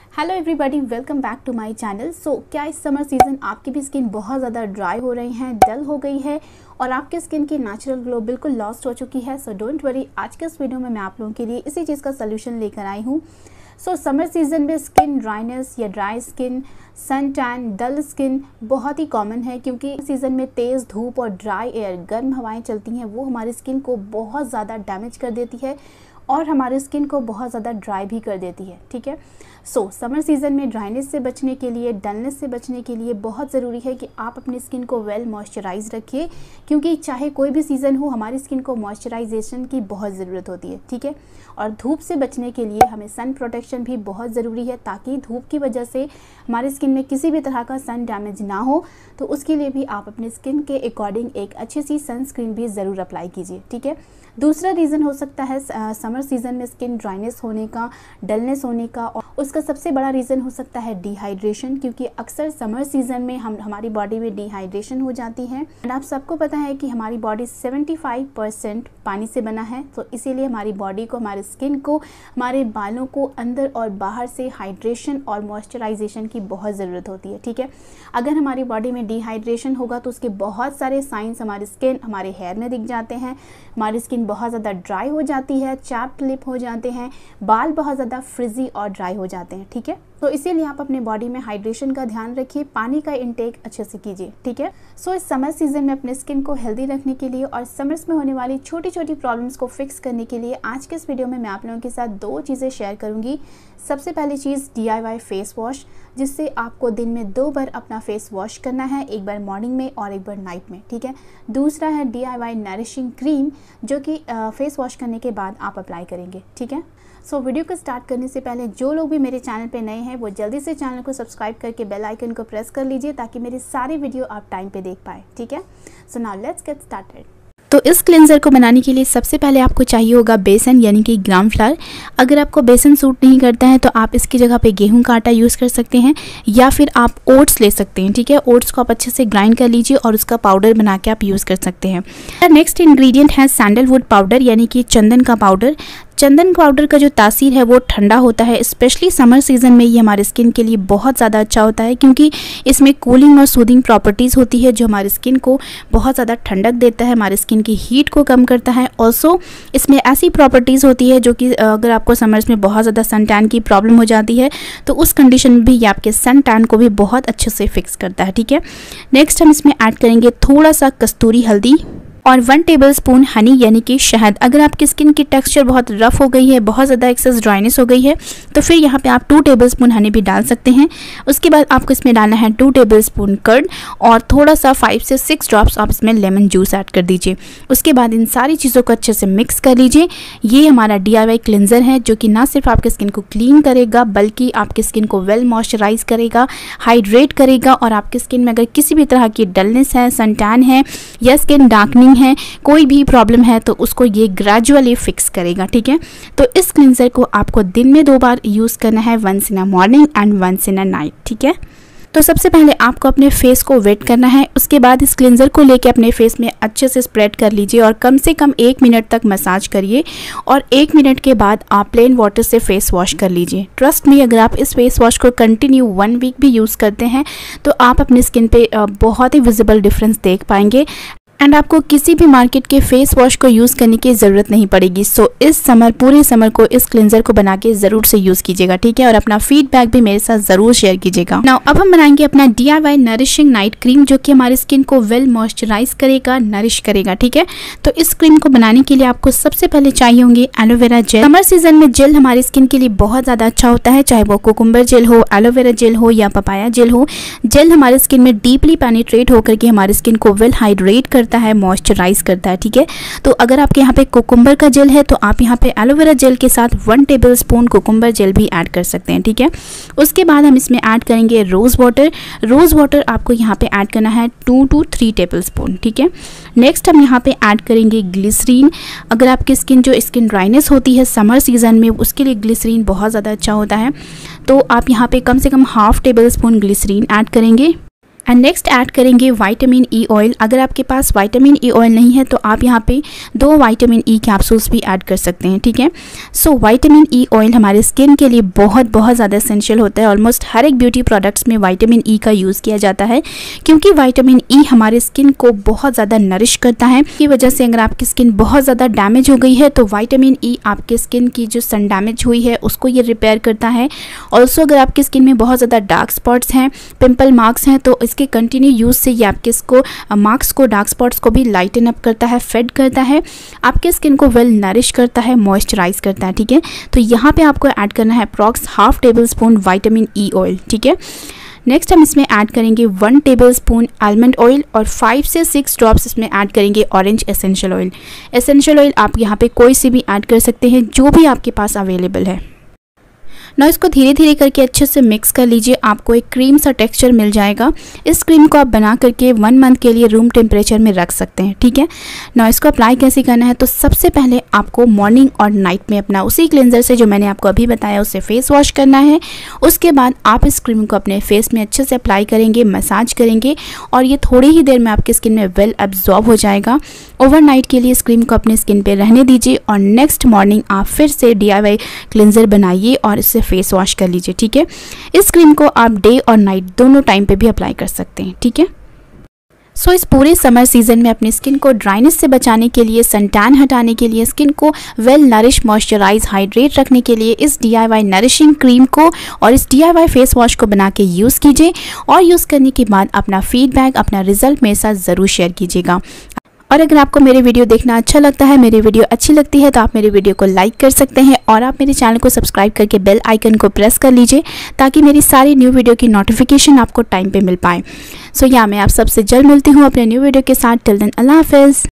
Hello everybody, welcome back to my channel. So क्या इस summer season आपकी भी स्किन बहुत ज़्यादा ड्राई हो रही है, डल हो गई है और आपके स्किन की नेचुरल ग्लो बिल्कुल लॉस्ट हो चुकी है? सो डोंट वरी, आज के इस वीडियो में मैं आप लोगों के लिए इसी चीज़ का सोल्यूशन लेकर आई हूँ। सो समर सीज़न में स्किन ड्राइनेस या dry skin, sun tan, dull skin बहुत ही कॉमन है, क्योंकि सीज़न में तेज़ धूप और ड्राई एयर, गर्म हवाएं चलती हैं, वो हमारी स्किन को बहुत ज़्यादा डैमेज कर देती है और हमारी स्किन को बहुत ज़्यादा ड्राई भी कर देती है। ठीक है, सो समर सीज़न में ड्राइनेस से बचने के लिए, डलनेस से बचने के लिए बहुत ज़रूरी है कि आप अपनी स्किन को वेल मॉइस्चराइज रखिए, क्योंकि चाहे कोई भी सीज़न हो, हमारी स्किन को मॉइस्चराइजेशन की बहुत ज़रूरत होती है। ठीक है, और धूप से बचने के लिए हमें सन प्रोटेक्शन भी बहुत ज़रूरी है, ताकि धूप की वजह से हमारी स्किन में किसी भी तरह का सन डैमेज ना हो। तो उसके लिए भी आप अपनी स्किन के अकॉर्डिंग एक अच्छी सी सनस्क्रीन भी ज़रूर अप्लाई कीजिए। ठीक है, दूसरा रीज़न हो सकता है समर सीज़न में स्किन ड्राइनेस होने का, डलनेस होने का, और उसका सबसे बड़ा रीज़न हो सकता है डिहाइड्रेशन, क्योंकि अक्सर समर सीज़न में हमारी बॉडी में डिहाइड्रेशन हो जाती है। एंड आप सबको पता है कि हमारी बॉडी 75% पानी से बना है, तो इसीलिए हमारी बॉडी को, हमारे स्किन को, हमारे बालों को अंदर और बाहर से हाइड्रेशन और मॉइस्चराइजेशन की बहुत ज़रूरत होती है। ठीक है, अगर हमारी बॉडी में डिहाइड्रेशन होगा तो उसके बहुत सारे साइंस हमारी स्किन, हमारे हेयर में दिख जाते हैं। हमारी स्किन बहुत ज़्यादा ड्राई हो जाती है, चैप्ड लिप हो जाते हैं, बाल बहुत ज़्यादा फ्रिजी और ड्राई हो जाते हैं। ठीक है, तो इसीलिए आप अपने बॉडी में हाइड्रेशन का ध्यान रखिए, पानी का इंटेक अच्छे से कीजिए। ठीक है, सो इस समर सीजन में अपने स्किन को हेल्दी रखने के लिए और समर्स में होने वाली छोटी छोटी प्रॉब्लम्स को फिक्स करने के लिए आज के इस वीडियो में मैं आप लोगों के साथ दो चीज़ें शेयर करूंगी। सबसे पहली चीज़ DIY फेस वॉश, जिससे आपको दिन में 2 बार अपना फेस वॉश करना है, एक बार मॉर्निंग में और एक बार नाइट में। ठीक है, दूसरा है DIY नरिशिंग क्रीम, जो कि फेस वॉश करने के बाद आप अप्लाई करेंगे। ठीक है, सो वीडियो को स्टार्ट करने से पहले जो लोग भी मेरे चैनल पे नए हैं वो जल्दी से चैनल को सब्सक्राइब करके बेल आइकन को प्रेस कर लीजिए, ताकि मेरी सारी वीडियो आप टाइम पे देख पाए। ठीक है, so now let's get started. तो इस क्लेंजर को बनाने के लिए सबसे पहले आपको चाहिए होगा बेसन, यानी कि ग्राम फ्लावर। अगर आपको बेसन सूट नहीं करता है तो आप इसकी जगह पे गेहूं का आटा यूज़ कर सकते हैं, या फिर आप ओट्स ले सकते हैं। ठीक है, ओट्स को आप अच्छे से ग्राइंड कर लीजिए और उसका पाउडर बना के आप यूज़ कर सकते हैं। नेक्स्ट इंग्रेडिएंट है सैंडलवुड पाउडर, यानी कि चंदन का पाउडर। चंदन पाउडर का जो तासीर है वो ठंडा होता है, स्पेशली समर सीज़न में ये हमारे स्किन के लिए बहुत ज़्यादा अच्छा होता है, क्योंकि इसमें कूलिंग और सूदिंग प्रॉपर्टीज़ होती है, जो हमारी स्किन को बहुत ज़्यादा ठंडक देता है, हमारी स्किन की हीट को कम करता है। ऑल्सो इसमें ऐसी प्रॉपर्टीज़ होती है जो कि अगर आपको समर्स में बहुत ज़्यादा सन टैन की प्रॉब्लम हो जाती है तो उस कंडीशन में भी ये आपके सन टैन को भी बहुत अच्छे से फिक्स करता है। ठीक है, नेक्स्ट हम इसमें ऐड करेंगे थोड़ा सा कस्तूरी हल्दी और 1 टेबलस्पून हनी, यानी कि शहद। अगर आपकी स्किन की टेक्सचर बहुत रफ हो गई है, बहुत ज़्यादा एक्सेस ड्राइनेस हो गई है, तो फिर यहाँ पे आप 2 टेबलस्पून हनी भी डाल सकते हैं। उसके बाद आपको इसमें डालना है 2 टेबलस्पून कर्ड और थोड़ा सा 5 से 6 ड्रॉप्स आप इसमें लेमन जूस ऐड कर दीजिए। उसके बाद इन सारी चीज़ों को अच्छे से मिक्स कर लीजिए। ये हमारा DIY क्लिनजर है, जो कि ना सिर्फ आपके स्किन को क्लीन करेगा, बल्कि आपकी स्किन को वेल मॉइस्चराइज करेगा, हाइड्रेट करेगा, और आपकी स्किन में अगर किसी भी तरह की डलनेस है, सन टैन है या स्किन डार्कनिंग है, कोई भी प्रॉब्लम है, तो उसको ये ग्रेजुअली फिक्स करेगा। ठीक है, तो इस क्लींजर को आपको दिन में 2 बार यूज़ करना है, once in a morning and once in a night. ठीक है, तो सबसे पहले आपको अपने फेस को वेट करना है। उसके बाद इस क्लींजर को लेके अपने फेस में अच्छे से स्प्रेड कर लीजिए और कम से कम 1 मिनट तक मसाज करिए, और 1 मिनट के बाद आप प्लेन वाटर से फेस वॉश कर लीजिए। ट्रस्ट मी, अगर आप इस फेस वॉश को कंटिन्यू 1 वीक भी यूज़ करते हैं तो आप अपनी स्किन पे बहुत ही विजिबल डिफरेंस देख पाएंगे, एंड आपको किसी भी मार्केट के फेस वॉश को यूज़ करने की ज़रूरत नहीं पड़ेगी। सो इस समर, पूरे समर को इस क्लिंजर को बना के ज़रूर से यूज़ कीजिएगा। ठीक है, और अपना फीडबैक भी मेरे साथ ज़रूर शेयर कीजिएगा। नाउ अब हम बनाएंगे अपना DIY नरिशिंग नाइट क्रीम, जो कि हमारी स्किन को वेल मॉइस्चराइज करेगा, नरिश करेगा। ठीक है, तो इस क्रीम को बनाने के लिए आपको सबसे पहले चाहिए होंगे एलोवेरा जेल। समर सीजन में जेल हमारी स्किन के लिए बहुत ज़्यादा अच्छा होता है, चाहे वो कोकुम्बर जेल हो, एलोवेरा जेल हो या पपाया जेल हो। जेल हमारे स्किन में डीपली पेनिट्रेट होकर के हमारी स्किन को वेल हाइड्रेट करता है, मॉइस्चराइज करता है। ठीक है, तो अगर आपके यहाँ पे कोकुम्बर का जेल है तो आप यहाँ पे एलोवेरा जेल के साथ 1 टेबलस्पून कोकुम्बर जेल भी ऐड कर सकते हैं। ठीक है, उसके बाद हम इसमें ऐड करेंगे रोज़ वाटर। रोज़ वाटर आपको यहाँ पे ऐड करना है 2 to 3 टेबलस्पून। ठीक है, नेक्स्ट हम यहाँ पे ऐड करेंगे ग्लिसरीन। अगर आपकी स्किन ड्राइनेस होती है समर सीजन में, उसके लिए ग्लिसरीन बहुत ज़्यादा अच्छा होता है, तो आप यहाँ पे कम से कम ½ टेबलस्पून ग्लिसरीन ऐड करेंगे। एंड नेक्स्ट ऐड करेंगे विटामिन ई ऑयल। अगर आपके पास विटामिन ई ऑयल नहीं है तो आप यहाँ पे 2 विटामिन ई कैप्सूल्स भी ऐड कर सकते हैं, ठीक है। सो विटामिन ई ऑयल हमारे स्किन के लिए बहुत ज़्यादा एसेंशियल होता है। ऑलमोस्ट हर एक ब्यूटी प्रोडक्ट्स में विटामिन ई का यूज़ किया जाता है, क्योंकि विटामिन ई हमारे स्किन को बहुत ज़्यादा नरिश करता है। की वजह से अगर आपकी स्किन बहुत ज़्यादा डैमेज हो गई है तो विटामिन ई आपके स्किन की जो सन डैमेज हुई है उसको ये रिपेयर करता है। ऑल्सो अगर आपकी स्किन में बहुत ज़्यादा डार्क स्पॉट्स हैं, पिंपल मार्क्स हैं, तो इसके कंटिन्यू यूज़ से ये आपके इसको मार्क्स को, डार्क स्पॉट्स को भी लाइटन अप करता है, फेड करता है, आपके स्किन को वेल नरिश करता है, मॉइस्चराइज करता है, ठीक है। तो यहाँ पे आपको ऐड करना है approx ½ tablespoon vitamin E oil, ठीक है। नेक्स्ट हम इसमें ऐड करेंगे 1 टेबलस्पून आलमंड ऑयल और 5 से 6 ड्रॉप्स इसमें ऐड करेंगे orange essential oil. Essential oil आप यहाँ पे कोई सी भी ऐड कर सकते हैं, जो भी आपके पास अवेलेबल है ना। इसको धीरे धीरे करके अच्छे से मिक्स कर लीजिए, आपको एक क्रीम सा टेक्सचर मिल जाएगा। इस क्रीम को आप बना करके 1 मंथ के लिए रूम टेम्परेचर में रख सकते हैं, ठीक है ना। इसको अप्लाई कैसे करना है, तो सबसे पहले आपको मॉर्निंग और नाइट में अपना उसी क्लेंजर से जो मैंने आपको अभी बताया उससे फेस वॉश करना है। उसके बाद आप इस क्रीम को अपने फेस में अच्छे से अप्लाई करेंगे, मसाज करेंगे और ये थोड़ी ही देर में आपकी स्किन में वेल एब्जॉर्ब हो जाएगा। ओवरनाइट के लिए इस क्रीम को अपने स्किन पे रहने दीजिए और नेक्स्ट मॉर्निंग आप फिर से DIY क्लेंजर बनाइए और इससे फेस वॉश कर लीजिए, ठीक है। इस क्रीम को आप डे और नाइट दोनों टाइम पे भी अप्लाई कर सकते हैं, ठीक है। सो इस पूरे समर सीजन में अपनी स्किन को ड्राइनेस से बचाने के लिए, सन टैन हटाने के लिए, स्किन को वेल नरिश, मॉइस्चराइज, हाइड्रेट रखने के लिए इस DIY नरिशिंग क्रीम को और इस DIY फेस वॉश को बना के यूज़ कीजिए और यूज़ करने के बाद अपना फीडबैक, अपना रिजल्ट मेरे साथ ज़रूर शेयर कीजिएगा। और अगर आपको मेरे वीडियो देखना अच्छा लगता है, मेरी वीडियो अच्छी लगती है, तो आप मेरे वीडियो को लाइक कर सकते हैं और आप मेरे चैनल को सब्सक्राइब करके बेल आइकन को प्रेस कर लीजिए, ताकि मेरी सारी न्यू वीडियो की नोटिफिकेशन आपको टाइम पे मिल पाए। सो मैं आप सबसे जल्द मिलती हूँ अपने न्यू वीडियो के साथ। टिल देन अल्लाह हाफिज़।